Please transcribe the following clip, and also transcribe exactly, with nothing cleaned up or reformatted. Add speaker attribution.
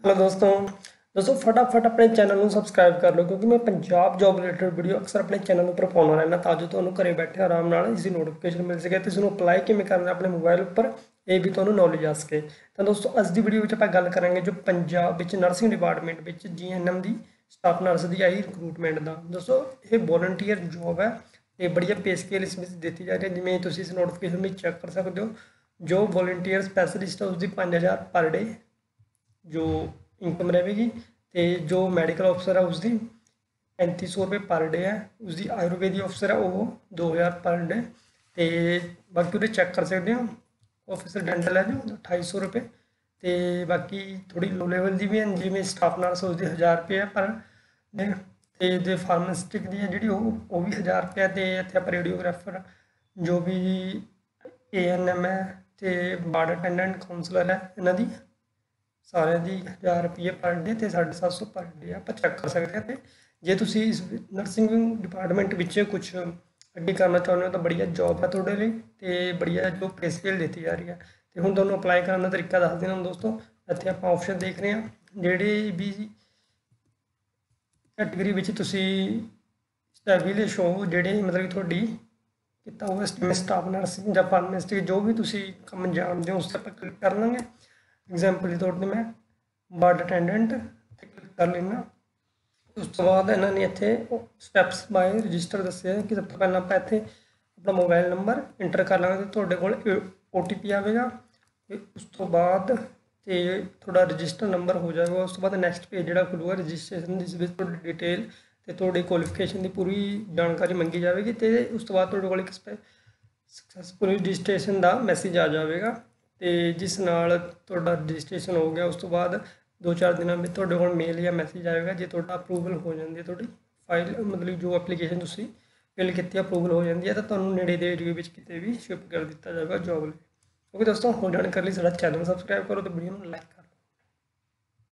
Speaker 1: Hello दोस्तों दोस्तों फटाफट अपने चैनल ਨੂੰ ਸਬਸਕ੍ਰਾਈਬ ਕਰ ਲਓ ਕਿਉਂਕਿ ਮੈਂ ਪੰਜਾਬ ਜੌਬ ਰਿਲੇਟਡ ਵੀਡੀਓ ਅਕਸਰ ਆਪਣੇ ਚੈਨਲ ਉੱਪਰ ਪਾਉਂਦਾ ਰਹਿਣਾ ਤਾਂ ਜੋ ਤੁਹਾਨੂੰ ਘਰੇ ਬੈਠੇ ਆਰਾਮ ਨਾਲ ਇਸ ਦੀ ਨੋਟੀਫਿਕੇਸ਼ਨ ਮਿਲ ਸਕੇ ਤੇ ਇਸ ਨੂੰ ਅਪਲਾਈ ਕਿਵੇਂ ਕਰਨਾ ਆਪਣੇ ਮੋਬਾਈਲ ਉੱਪਰ ਇਹ ਵੀ ਤੁਹਾਨੂੰ ਨੌਲੇਜ ਆ ਸਕੇ। ਤਾਂ ਦੋਸਤੋ ਅੱਜ ਦੀ ਵੀਡੀਓ ਵਿੱਚ ਆਪਾਂ ਗੱਲ ਕਰਾਂਗੇ ਜੋ ਪੰਜਾਬ ਵਿੱਚ ਨਰਸਿੰਗ ਡਿਪਾਰਟਮੈਂਟ ਵਿੱਚ ਜੀਐਨਐਮ ਦੀ ਸਟਾਫ ਨਰਸ ਦੀ ਆਈ ਰਿਕਰੂਟਮੈਂਟ ਦਾ। ਦੋਸਤੋ ਇਹ ਵੋਲੰਟੀਅਰ ਜੌਬ ਹੈ ਤੇ ਬੜੀਆ ਪੇ ਸਕੇਲ ਇਸ ਵਿੱਚ ਦਿੱਤੀ ਜਾ ਰਹੀ ਹੈ। ਜਿਵੇਂ ਤੁਸੀਂ ਇਸ ਨੋਟੀਫਿਕੇਸ਼ਨ ਵਿੱਚ ਚੈੱਕ ਕਰ ਸਕਦੇ ਹੋ, ਜੋ ਵੋਲੰਟੀਅਰ ਸਪੈਸ਼ਲਿਸਟ ਹੈ ਉਸਦੀ ਪੰਜ ਹਜ਼ਾਰ ਪਰ ਡੇ जो इनकम रहेगी। तो जो मैडिकल अफसर है उसकी पैंती सौ रुपये पर डे है, उसकी आयुर्वेदिक अफसर है वो दो हज़ार पर डे। तो बाकी उन्हें चैक कर सकते हो, ऑफिसर डेंटल है जो अठाई सौ रुपये। तो बाकी थोड़ी लो लेवल की भी है जिमें स्टाफ नर्स उसकी हज़ार रुपये है पर डे। तो फार्मासिस्टिक की है जी वो भी हज़ार रुपया। तो इतने आप रेडियोग्राफर जो भी ए एन एम है तो वार्ड अटेंडेंट काउंसलर है इन्हों की सारे की हज़ार रुपये पर डे तो साढ़े सत्त सौ पर डे आप चेक कर सकते हैं। तो जो तुम इस नर्सिंग डिपार्टमेंट में कुछ अगे करना चाहते हो तो बढ़िया जॉब है थोड़े लिए, तो बढ़िया जो पे स्केल दी जा रही है। तो हूँ तुहानूं अप्लाई करने का तरीका दस देना दोस्तों। इत्थे आप ऑप्शन देख रहे हैं जिहड़ी भी कैटेगरी में तुसी स्टैबलिश हो, जिहड़े मतलब कि तुहाडी किता हुआ स्टाफ नर्सिंग या फार्मासिस्ट जो भी तुसी काम जानते हो उस पर क्लिक कर लेंगे। एग्जाम्पल के तौर पर मैं वार्ड अटेंडेंट क्लिक कर लेना। उस तो बाद इन्होंने इतने स्टैप्स बाय रजिस्टर दसे कि सब तो पहले आप इतने अपना मोबाइल नंबर इंटर कर लेंगे तो थोड़े को ओ टी पी आएगा। उस तो बाद तो थोड़ा रजिस्टर नंबर हो जाएगा। उस तो बाद नैक्सट पेज जो खुलूगा रजिस्ट्रेशन जिस डिटेल तो थोड़ी क्वालिफिकेशन की पूरी जानकारी मंगी जाएगी। तो उस तो बाद थोड़े को एक सक्सैसफुल रजिस्ट्रेशन का मैसेज आ जाएगा। तो जिस नाल तुहाडा रजिस्ट्रेशन हो गया उस तो बाद दो चार दिनों में तुहाडे कोल मेल या मैसेज आएगा जो तुहाडा अप्रूवल हो जाती है। तुहाडी फाइल मतलब जो एप्लीकेशन तुसीं फिल की अप्रूवल हो जाती है तो तुहानूं नेड़े दे एरिया में किते भी शिफ्ट कर दिता जाएगा जॉब लई। ओके दोस्तों, हो जानकारी लई साडा चैनल सबसक्राइब करो तो वीडियो नूं लाइक करो।